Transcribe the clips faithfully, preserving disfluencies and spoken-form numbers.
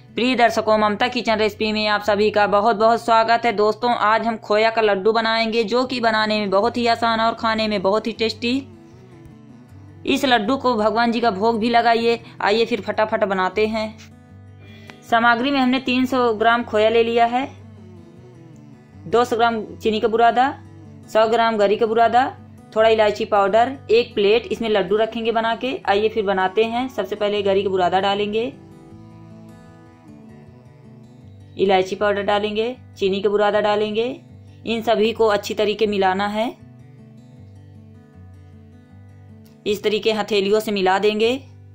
प्रिय दर्शकों, ममता kitchen recipe में आप सभी का बहुत बहुत स्वागत है। दोस्तों, आज हम खोया का लड्डू बनाएंगे जो कि बनाने में बहुत ही आसान और खाने में बहुत ही टेस्टी। इस लड्डू को भगवान जी का भोग भी लगाइए। आइए फिर फटाफट बनाते हैं। सामग्री में हमने तीन सौ ग्राम खोया ले लिया है, दो सौ ग्राम चीनी का बुरादा, सौ ग्राम गरी का बुरादा, थोड़ा इलायची पाउडर, एक प्लेट इसमें लड्डू रखेंगे बना के। आइए फिर बनाते हैं। सबसे पहले गरी का बुरादा डालेंगे, इलायची पाउडर डालेंगे, चीनी का बुरादा डालेंगे। इन सभी को अच्छी तरीके मिलाना है। इस तरीके हथेलियों से मिला देंगे।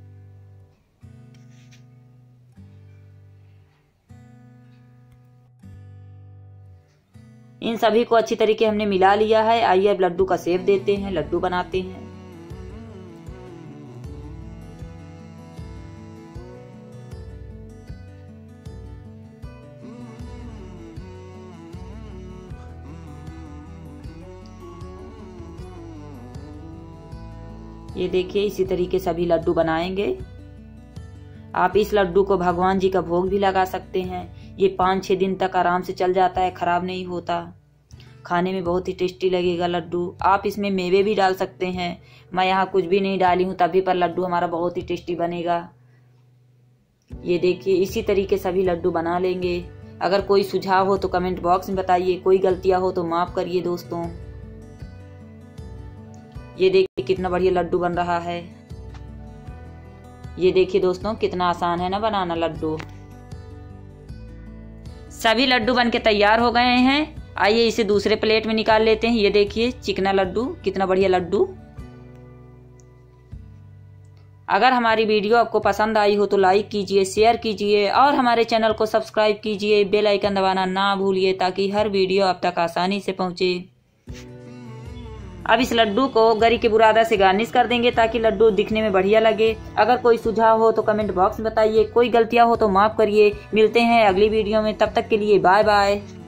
इन सभी को अच्छी तरीके हमने मिला लिया है। आइए अब लड्डू का शेप देते हैं, लड्डू बनाते हैं। ये देखिए, इसी तरीके सभी लड्डू बनाएंगे। आप इस लड्डू को भगवान जी का भोग भी लगा सकते हैं। ये पाँच छः दिन तक आराम से चल जाता है, खराब नहीं होता। खाने में बहुत ही टेस्टी लगेगा लड्डू। आप इसमें मेवे भी डाल सकते हैं। मैं यहाँ कुछ भी नहीं डाली हूँ, तभी पर लड्डू हमारा बहुत ही टेस्टी बनेगा। ये देखिए, इसी तरीके सभी लड्डू बना लेंगे। अगर कोई सुझाव हो तो कमेंट बॉक्स में बताइए, कोई गलतियाँ हो तो माफ करिए दोस्तों। ये देखिए कितना बढ़िया लड्डू बन रहा है। ये देखिए दोस्तों, कितना आसान है ना बनाना लड्डू। सभी लड्डू बनके तैयार हो गए हैं। आइए इसे दूसरे प्लेट में निकाल लेते हैं। ये देखिए चिकना लड्डू, कितना बढ़िया लड्डू। अगर हमारी वीडियो आपको पसंद आई हो तो लाइक कीजिए, शेयर कीजिए और हमारे चैनल को सब्सक्राइब कीजिए। बेल आइकन दबाना ना भूलिए ताकि हर वीडियो आप तक आसानी से पहुंचे। अब इस लड्डू को गरी के बुरादा से गार्निश कर देंगे ताकि लड्डू दिखने में बढ़िया लगे। अगर कोई सुझाव हो तो कमेंट बॉक्स में बताइए, कोई गलतियां हो तो माफ करिए। मिलते हैं अगली वीडियो में, तब तक के लिए बाय बाय।